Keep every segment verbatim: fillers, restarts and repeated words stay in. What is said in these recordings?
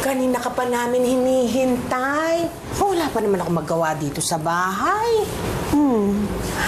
Kanina ka pa namin hinihintay. Oh, wala pa naman ako magawa dito sa bahay. Hmm.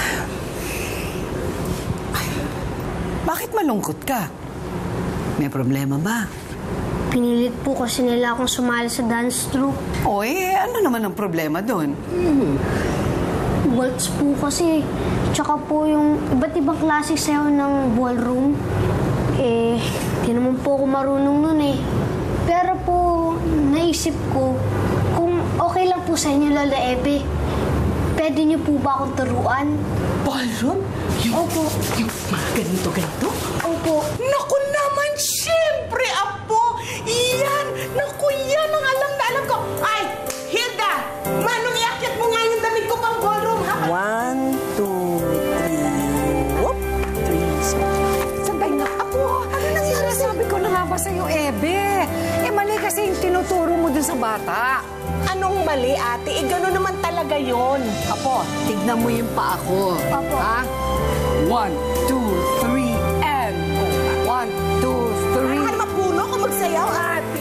Ay, bakit malungkot ka? May problema ba? Pinilit po kasi nila akong sumali sa dance troupe. O eh, ano naman ang problema doon? Hmm. Waltz po kasi. Tsaka po yung iba't ibang klase sayaw ng ballroom. Eh, di naman po ako marunong nun eh. Pero po, naisip ko, kung okay lang po sa inyo, Lola Ebe, pwede niyo po ba akong turuan? Ballroom? Yung, Opo. Yung mga ganito-ganito? Opo. Naku naman, siyempre, Apo! Iyan! Naku, yan ang alam na alam ko! Ay, Hilda! Manong iakyat mo nga yung damit ko pang ballroom, ha? One, two, three. Whoop! Three, Sabay na, Apo, ano nangyari? Sabi ko na nga ba sa'yo, Ebe? Eh, mali kasi yung tinuturo mo dun sa bata. Anong mali, ate? Eh, gano'n naman talaga yon. Apo, tignan mo yung paa ko. Apo. Ha? One, two, three, and... One, two, three. Ay, mapuno ko magsayaw, ate.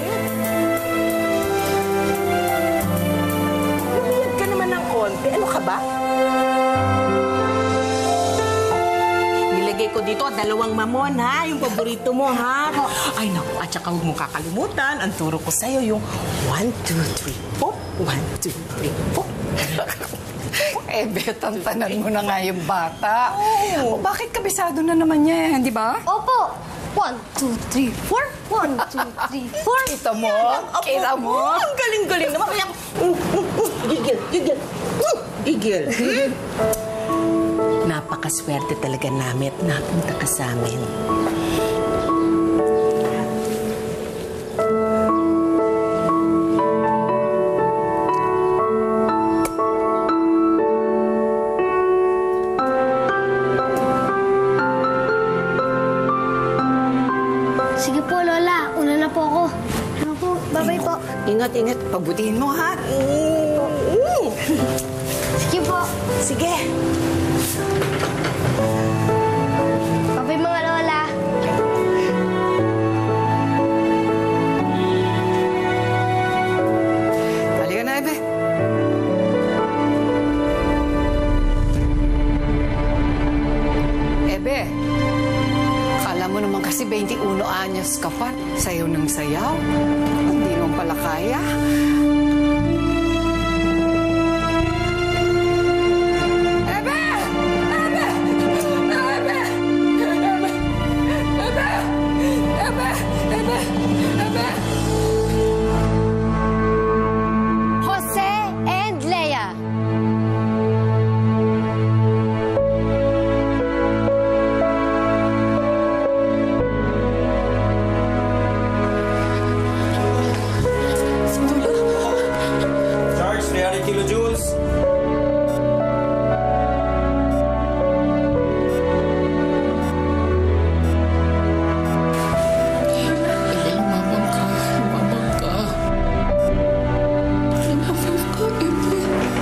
Lumiyad ka naman ng konti. Ano ka ba? Nilagay ko dito dalawang mamon, ha? Yung paborito mo, ha? Ay, naku. At saka huwag mong kakalimutan. Ang turo ko sa'yo yung one, two, three, pop. One, two, three, pop. Eh, betantanan mo na nga yung bata. Oh. O, bakit kabisado na naman niya, di ba? Opo. One, two, three, four. One, two, three, four. Kita mo? Kita mo? Ang galing-galing naman. Kaya, mm, mm, mm, gigil, gigil. Mm, gigil. Napakaswerte talaga namin at napunta ka sa amin. Sige po, Lola. Una na po ako. Ano po? Bye-bye po. Ingat, ingat. Pabutihin mo, ha? Mm. Sige po. Sige. Bye-bye mga Lola. Halika na, Ebe. Ebe, akala mo naman kasi twenty-one anyos ka pa. Sayaw ng sayaw. Hindi mo pala kaya. Ebe! Ebe! Ebe! Ebe! Ebe! Ebe! Ebe! Ebe! Jose and Leia. Charge three hundred kilojoules. Ebe, lumabang ka. Lumabang ka. Lumabang ka, Ebe.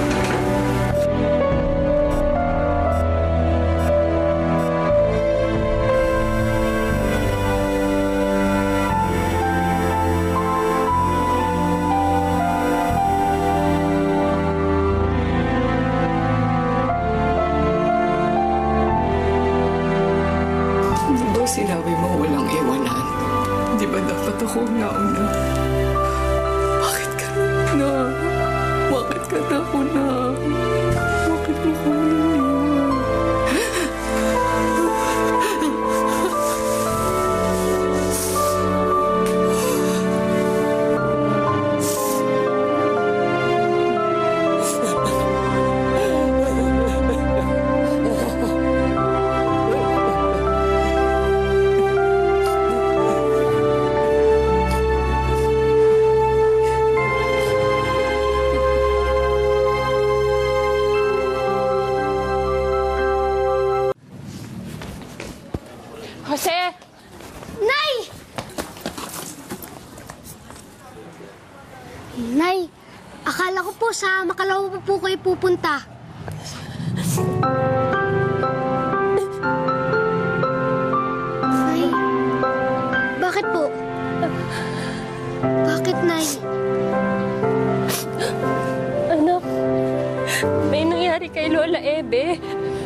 Di ba sinabi mo walang iwanan? Di ba dapat ako nauna? Bakit ka na? Bakit ka na una? Bakit mo ko naniwan? Jose! Nay! Nay, akala ko po sa Makalawa pa po kayo pupunta. Nay, bakit po? Bakit, Nay? Anak, may nangyari kay Lola Ebe.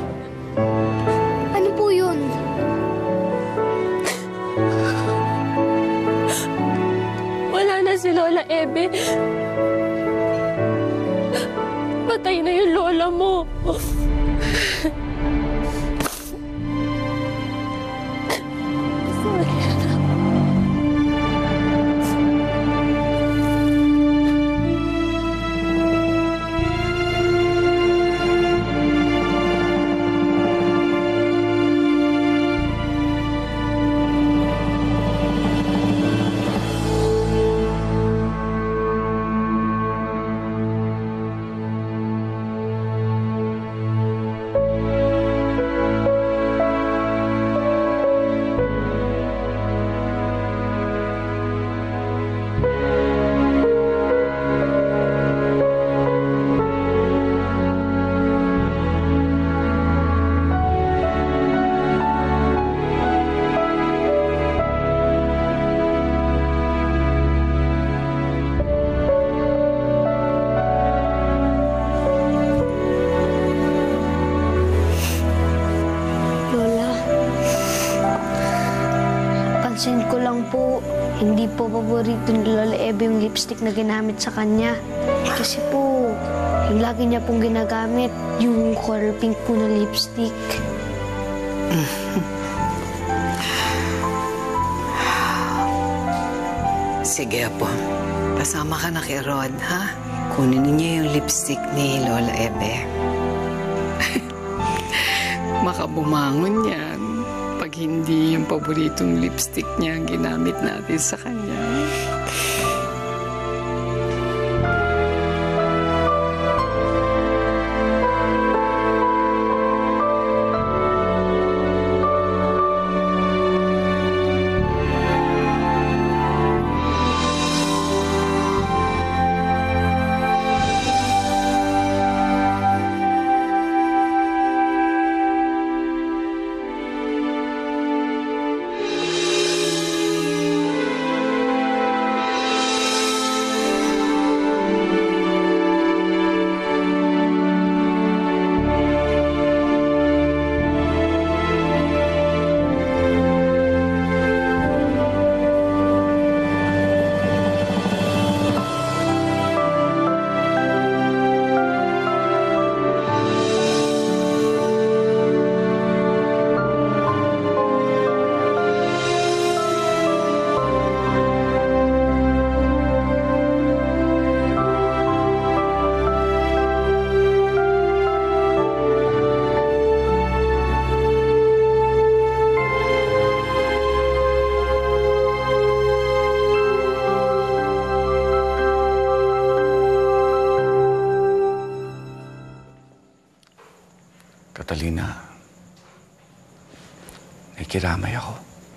Ano po yun? Wala na si Lola Ebe. Patay na yung lola mo. Pansin ko lang po, hindi po paborito ni Lola Ebe yung lipstick na ginamit sa kanya. Kasi po, yung lagi niya pong ginagamit, yung color pink po na lipstick. Sige po, kasama ka na kay Rod, ha? Kunin niyo yung lipstick ni Lola Ebe. Makabumangon yan pag hindi yung paboritong lipstick niya ang ginamit natin sa kanya. Catalina, nakikiramay ako.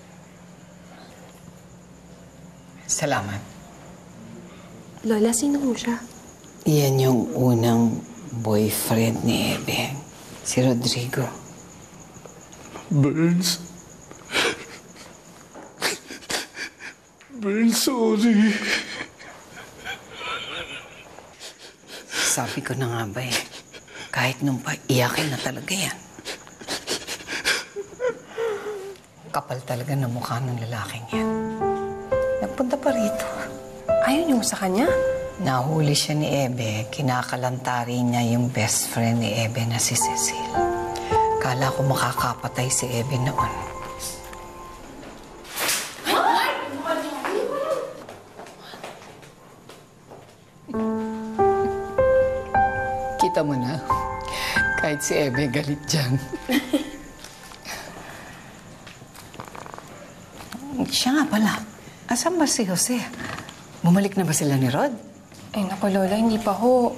Salamat. Lola, sino mo siya? Iyan yung unang boyfriend ni Ebe, si Rodrigo. Burns. Burns, sorry. Sabi ko na nga ba eh, kahit nung pa, iyakin na talaga yan. Kapal talaga ng mukha ng lalaking yan. Nagpunta pa rito. Ayaw niyo sa kanya? Nahuli siya ni Ebe, kinakalantari niya yung best friend ni Ebe na si Cecil. Kala ko makakapatay si Ebe noon. Kita mo na, kahit si Ebe galit dyan. Siya nga pala, asan ba si Jose? Bumalik na ba sila ni Rod? Ay, naku, Lola, hindi pa ho.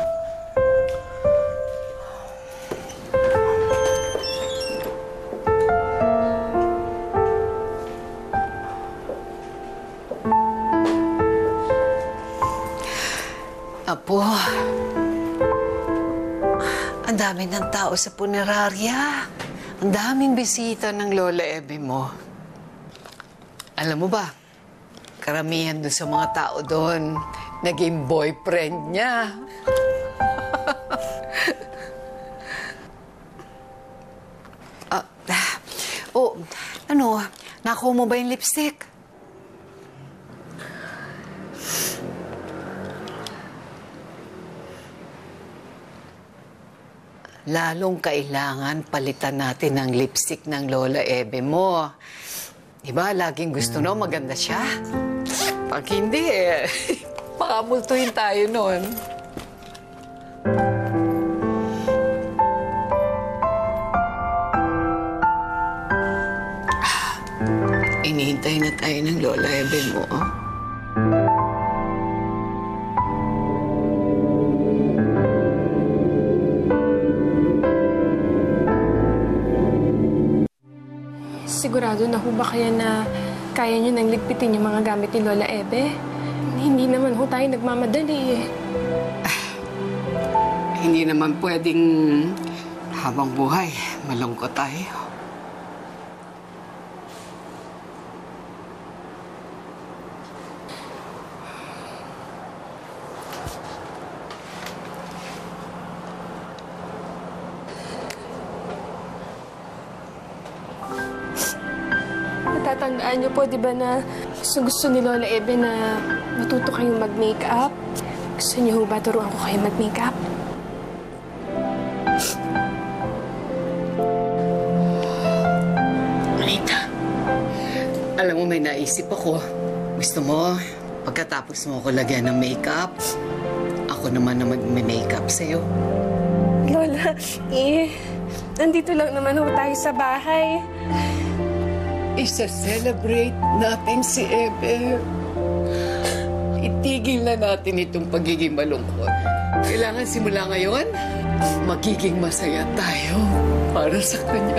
Apo, ang dami ng tao sa punerarya. Ang daming bisita ng Lola Ebe mo. Alam mo ba, karamihan doon sa mga tao doon, naging boyfriend niya. ah, oh, ano, nakuha mo ba yung lipstick? Lalong kailangan palitan natin ang lipstick ng Lola Ebe mo. Diba, laging gusto na maganda siya. Pag hindi, eh, makamultuhin tayo nun. Ah, inihintay na tayo ng Lola Ebe mo. Sigurado na ho ba kaya na kaya nyo nang ligpitin yung mga gamit ni Lola Ebe? Hindi naman ho tayo nagmamadali eh. Ah, hindi naman pwedeng habang buhay, malungkot tayo. Natatandaan niyo po, di ba, na gusto-gusto ni Lola Ebe na matuto kayong mag-makeup? Gusto niyo ba turuan ko kayo mag-makeup? Anita, alam mo, may naisip ako. Gusto mo, pagkatapos mo ako lagyan ng makeup, ako naman na mag-makeup sa'yo. Lola, eh, nandito lang naman ho tayo sa bahay. Isa-celebrate natin si Ebe. Itigil na natin itong pagiging malungkot. Kailangan simula ngayon, magiging masaya tayo para sa kanya.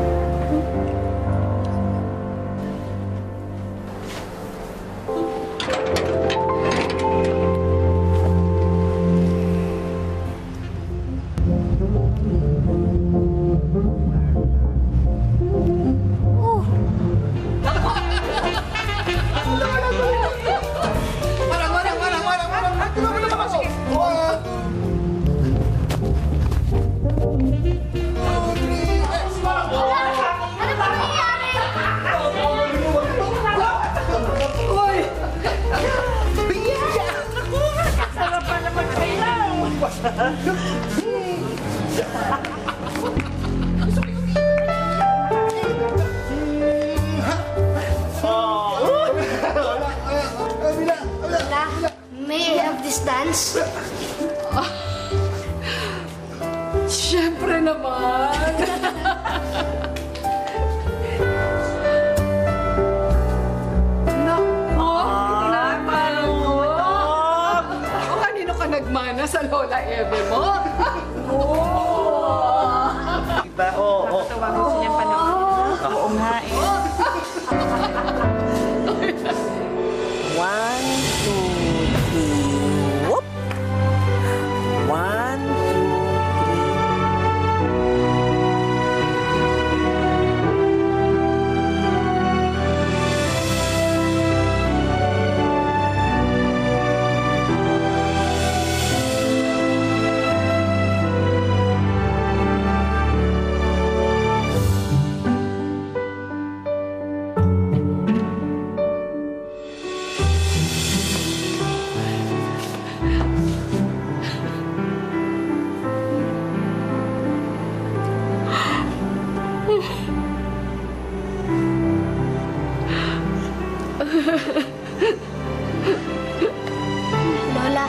May I have this dance? Siyempre naman! Nako! Naman ko! O kanino ka nagmana sa Lola Ebe mo? Diba? Oo, oo. Tuwag gusto niyang panahon. Oo nga eh. One, two, three. Whoop! One, two, three. Lola.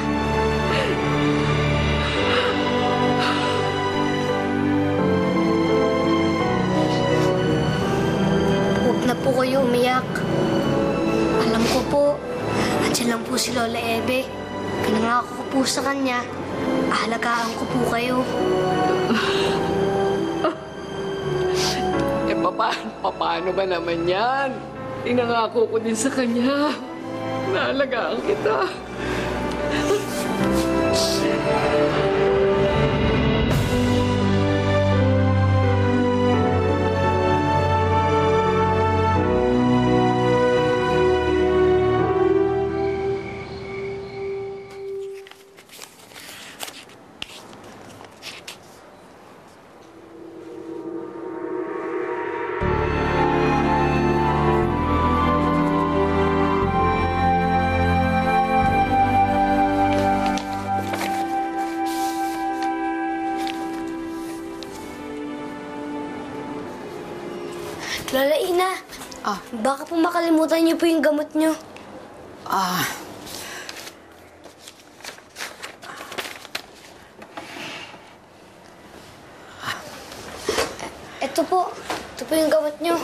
Huwag na po kayo umiyak. Alam ko po, andyan lang po si Lola Ebe. Pinangako ko po sa kanya, ahalagaan ko po kayo. Eh, paano, paano ba naman yan? Inangako ko din sa kanya. Naalagaan kita. Baka po makalimutan niyo po yung gamot niyo. Ah... Ito po. Ito po yung gamot niyo.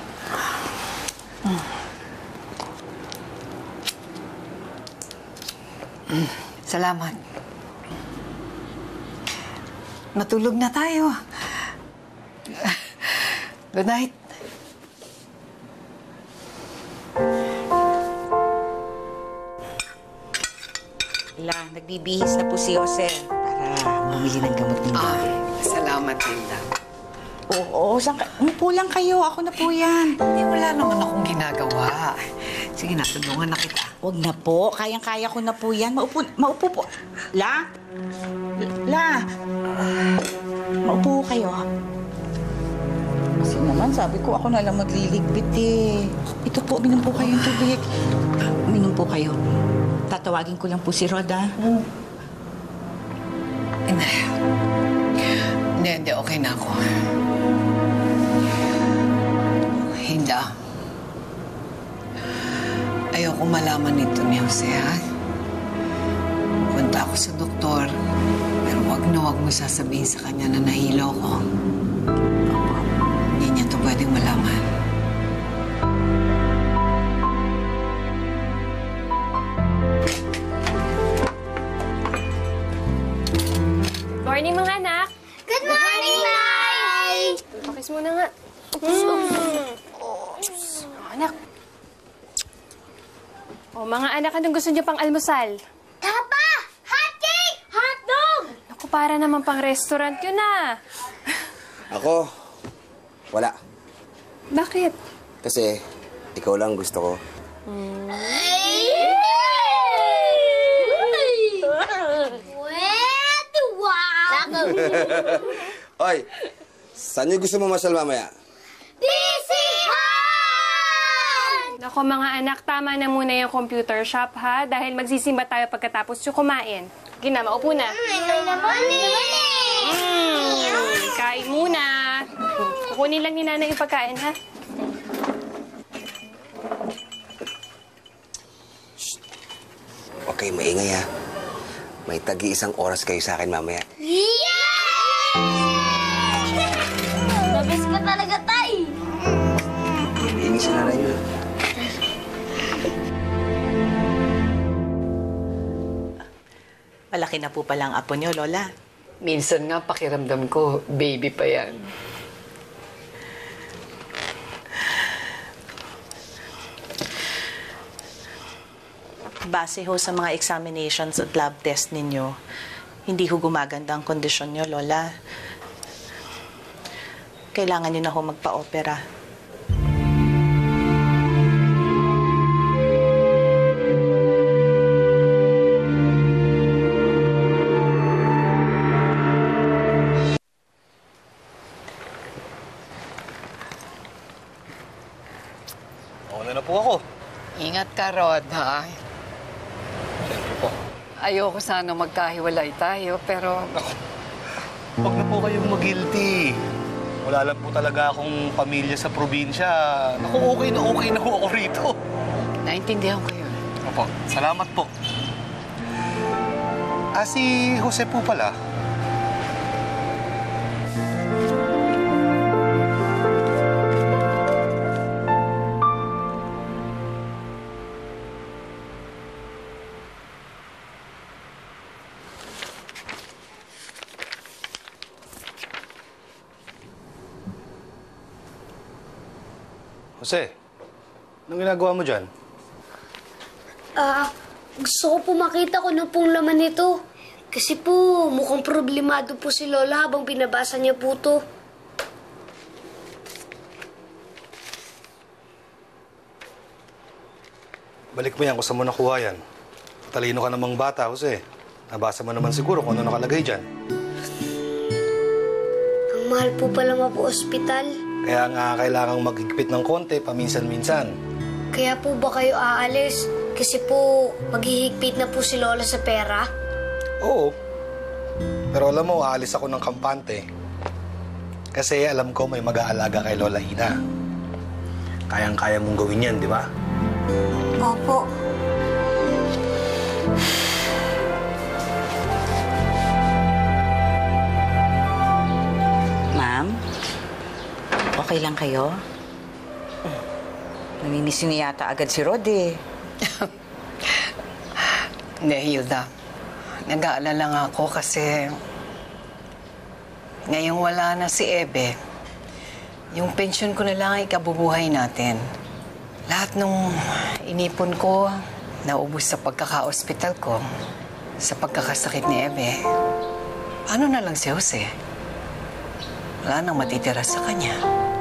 Salamat. Matulog na tayo. Good night. La, nagbibihis na po si Jose para bumili ng gamot niya. Ah, salamat, Hilda. Oo, saan ka? Umupo lang kayo. Ako na po yan. Eh, wala naman akong ginagawa. Sige na, tulungan na kita. Huwag na po. Kayang-kaya ko na po yan. Maupo, maupo po. La? La? Maupo kayo. Kasi naman, sabi ko, ako na lang magliligpit eh. Ito po, uminom po kayong tubig. Uminom po kayo. Tatawagin ko lang po si Rod, ah. Hmm. Hindi. Hindi, hindi. Okay na ako. Hinda. Ayoko malaman nito ni Jose, ha? Punta ako sa doktor. Pero wag na wag mo sasabihin sa kanya na nahilo ko. Hindi niya ito pwedeng malaman. Morning, mga anak! Good morning, Nay! Pakis muna nga. Mm. Oh, anak. Oh, mga anak, anong gusto niyo pang almusal? Papa! Hotcake! Hotdog! Naku, para naman pang restaurant yun ah. Ako, wala. Bakit? Kasi ikaw lang gusto ko. Oy, saan niyo gusto mo masyal mamaya? Naku, mga anak, tama na muna yung computer shop, ha? Dahil magsisimba tayo pagkatapos yung kumain. Gina, maupo na. Mm, kain muna. Kukunin lang ni Nanay yung pagkain, ha? Okay, maingay ha. May tagi-isang oras kayo sa akin mamaya. Nabis ka talaga, Tay! Maingay si nanay yun. Malaki na po palang apo niyo, Lola. Minsan nga pakiramdam ko, baby pa yan. Base ho sa mga examinations at lab test ninyo, hindi ho gumaganda ang kondisyon nyo, Lola. Kailangan nyo na ho magpa-opera. Mauna na po ako. Ingat ka, Rod, ha? Siyempre po. Ayoko sana magkahiwalay tayo, pero... Huwag na po kayong mag-guilty. Wala lang po talaga akong pamilya sa probinsya. Ako, okay na okay na po ako rito. Naintindihan ko yun. Opo, salamat po. Ah, si Jose po pala. Jose, anong ginagawa mo dyan? Ah, gusto ko po makita kung ano pong laman nito. Kasi po, mukhang problemado po si Lola habang binabasa niya po to. Balik mo yan kung saan mo nakuha yan. Talino ka namang bata, Jose. Nabasa mo naman siguro kung ano nakalagay dyan. Ang mahal po pala po ospital. Kaya nga kailangang maghigpit ng konti paminsan-minsan. Kaya po ba kayo aalis? Kasi po, maghihigpit na po si Lola sa pera? Oo. Pero alam mo, aalis ako ng kampante. Kasi alam ko may mag-aalaga kay Lola Ina. kayang-kaya mong gawin yan, di ba? Opo. Ma'am, okay lang kayo? Namimiss niyo yata agad si Rod eh. Hindi, Hilda. Nag-aalala nga ako kasi ngayong wala na si Ebe, yung pensyon ko na lang ay ikabubuhay natin. Lahat nung inipon ko, naubos sa pagkaka-ospital ko, sa pagkakasakit ni Ebe. Paano na lang si Jose? Wala nang matitira sa kanya.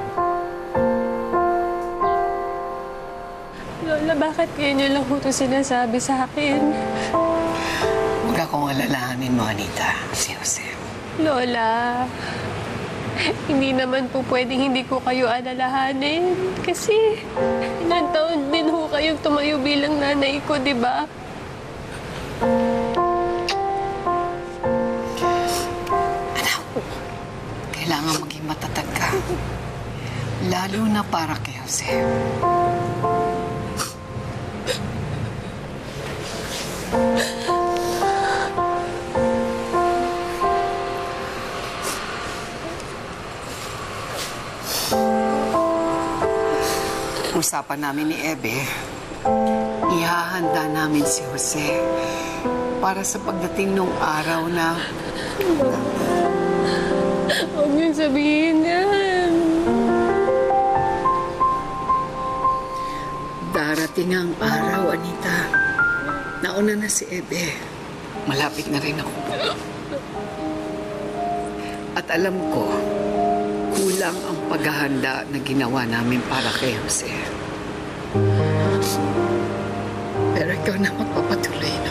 Lola, bakit ganyan lang ho ito sinasabi sa akin? Huwag akong alalahanin mo, Anita, si Jose. Lola, hindi naman po pwedeng hindi ko kayo alalahanin. Kasi ilang taon din ho kayong tumayo bilang nanay ko, di ba? Anak, kailangan maging matatag ka. Lalo na para kay Jose. Usapan namin ni Ebe, ihahanda namin si Jose para sa pagdating nung araw na... Huwag niyo sabihin yan. Darating ang araw, Anita. Nauna na si Ebe. Malapit na rin ako. At alam ko, kulang ang paghahanda na ginawa namin para kay Jose. Pero ikaw na magpapatuloy na.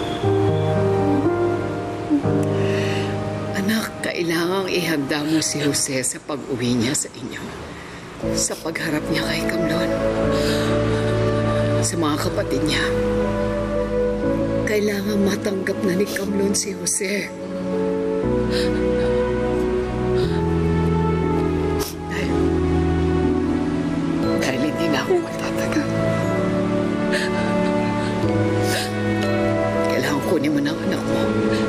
Anak, kailangang ihanda mo si Jose sa pag-uwi niya sa inyo. Sa pagharap niya kay Kamlon. Sa mga kapatid niya. Kailangan matanggap na ni Kamlon si Jose. Dahil, dahil hindi na ako magtatagal. Kailangan kunin mo ng anak mo.